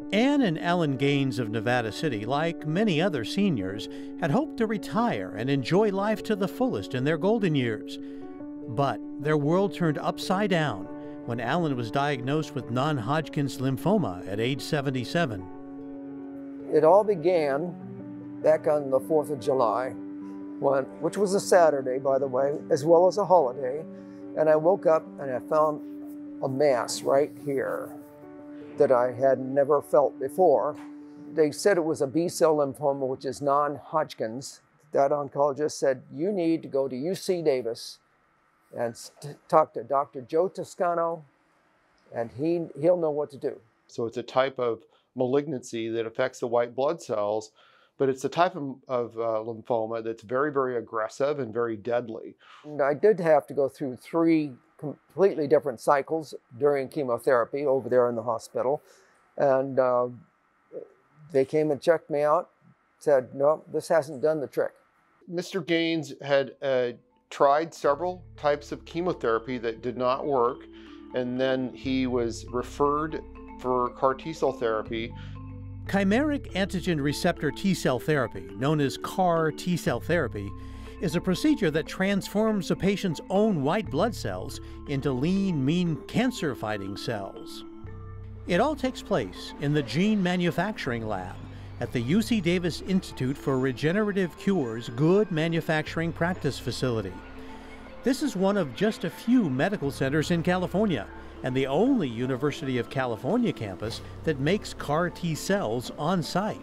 Ann and Ellen Gaines of Nevada City, like many other seniors, had hoped to retire and enjoy life to the fullest in their golden years. But their world turned upside down when Alan was diagnosed with non-Hodgkin's lymphoma at age 77. It all began back on the 4th of July, which was a Saturday, by the way, as well as a holiday. And I woke up and I found a mass right here that I had never felt before. They said it was a B-cell lymphoma, which is non-Hodgkin's. That oncologist said, you need to go to UC Davis and talk to Dr. Joe Toscano, and he'll know what to do. So it's a type of malignancy that affects the white blood cells, but it's a type of lymphoma that's very, very aggressive and very deadly. And I did have to go through 3 completely different cycles during chemotherapy over there in the hospital. And they came and checked me out, said, no, this hasn't done the trick. Mr. Gaines had tried several types of chemotherapy that did not work, and then he was referred for CAR T-cell therapy. Chimeric antigen receptor T-cell therapy, known as CAR T-cell therapy, is a procedure that transforms a patient's own white blood cells into lean, mean, cancer-fighting cells. It all takes place in the gene manufacturing lab at the UC Davis Institute for Regenerative Cure's Good Manufacturing Practice facility. This is one of just a few medical centers in California, and the only University of California campus that makes CAR T cells on site.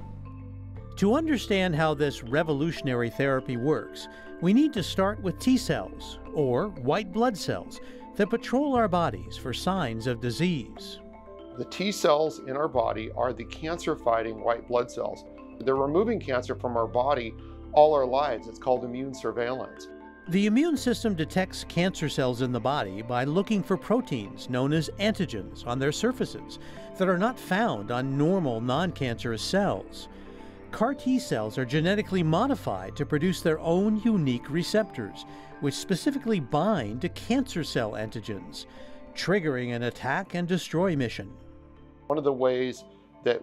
To understand how this revolutionary therapy works, we need to start with T cells, or white blood cells, that patrol our bodies for signs of disease. The T cells in our body are the cancer-fighting white blood cells. They're removing cancer from our body all our lives. It's called immune surveillance. The immune system detects cancer cells in the body by looking for proteins known as antigens on their surfaces that are not found on normal non-cancerous cells. CAR T cells are genetically modified to produce their own unique receptors, which specifically bind to cancer cell antigens, triggering an attack and destroy mission. One of the ways that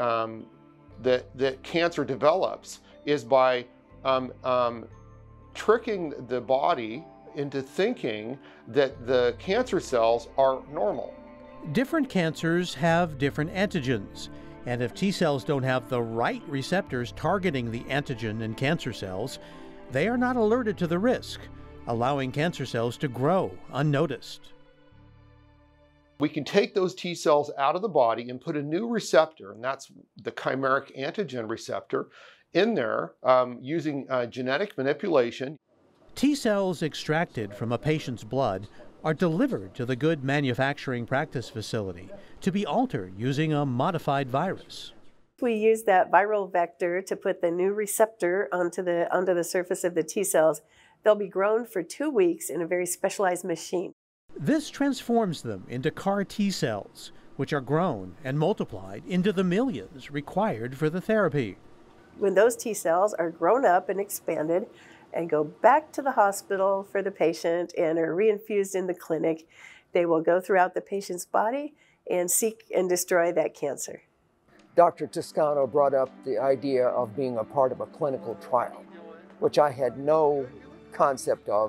that cancer develops is by tricking the body into thinking that the cancer cells are normal. Different cancers have different antigens, and if T cells don't have the right receptors targeting the antigen in cancer cells, they are not alerted to the risk, allowing cancer cells to grow unnoticed. We can take those T cells out of the body and put a new receptor, and that's the chimeric antigen receptor, in there using genetic manipulation. T cells extracted from a patient's blood are delivered to the Good Manufacturing Practice facility to be altered using a modified virus. We use that viral vector to put the new receptor onto the surface of the T cells. They'll be grown for 2 weeks in a very specialized machine. This transforms them into CAR T cells, which are grown and multiplied into the millions required for the therapy. When those T cells are grown up and expanded and go back to the hospital for the patient and are reinfused in the clinic, they will go throughout the patient's body and seek and destroy that cancer. Dr. Toscano brought up the idea of being a part of a clinical trial, which I had no concept of.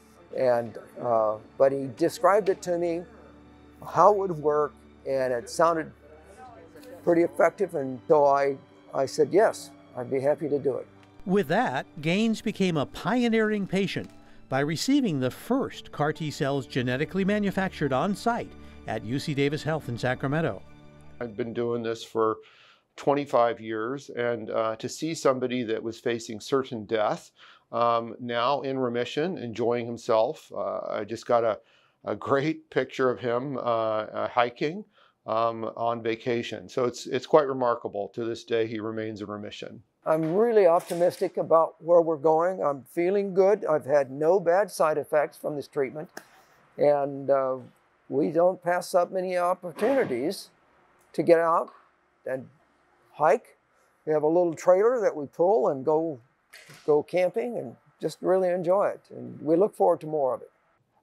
But he described it to me, how it would work, and it sounded pretty effective, and so I said yes, I'd be happy to do it. With that, Gaines became a pioneering patient by receiving the first CAR T cells genetically manufactured on site at UC Davis Health in Sacramento. I've been doing this for 25 years, and to see somebody that was facing certain death now in remission, enjoying himself. I just got a great picture of him hiking on vacation. So it's quite remarkable. To this day, he remains in remission. I'm really optimistic about where we're going. I'm feeling good. I've had no bad side effects from this treatment. And we don't pass up many opportunities to get out and hike. We have a little trailer that we pull and go camping and just really enjoy it. And we look forward to more of it.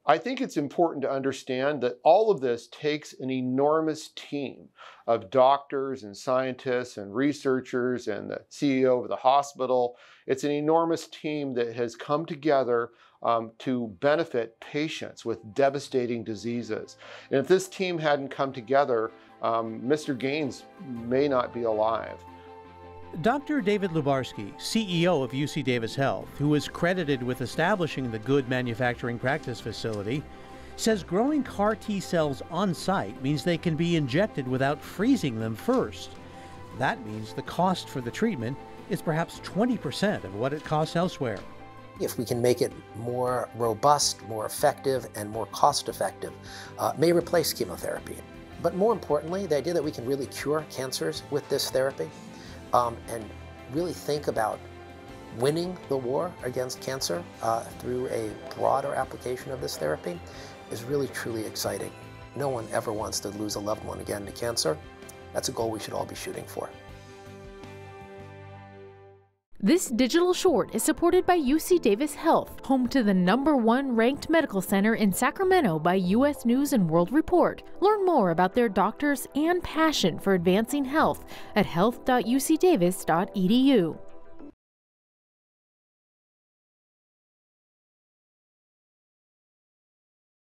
I think it's important to understand that all of this takes an enormous team of doctors and scientists and researchers and the CEO of the hospital. It's an enormous team that has come together to benefit patients with devastating diseases. And if this team hadn't come together, Mr. Gaines may not be alive. Dr. David Lubarsky, CEO of UC Davis Health, who is credited with establishing the Good Manufacturing Practice facility, says growing CAR T cells on site means they can be injected without freezing them first. That means the cost for the treatment is perhaps 20% of what it costs elsewhere. If we can make it more robust, more effective, and more cost-effective, may replace chemotherapy. But more importantly, the idea that we can really cure cancers with this therapy, and really think about winning the war against cancer through a broader application of this therapy is really, truly exciting. No one ever wants to lose a loved one again to cancer. That's a goal we should all be shooting for. This digital short is supported by UC Davis Health, home to the #1 ranked medical center in Sacramento by U.S. News and World Report. Learn more about their doctors and passion for advancing health at health.ucdavis.edu.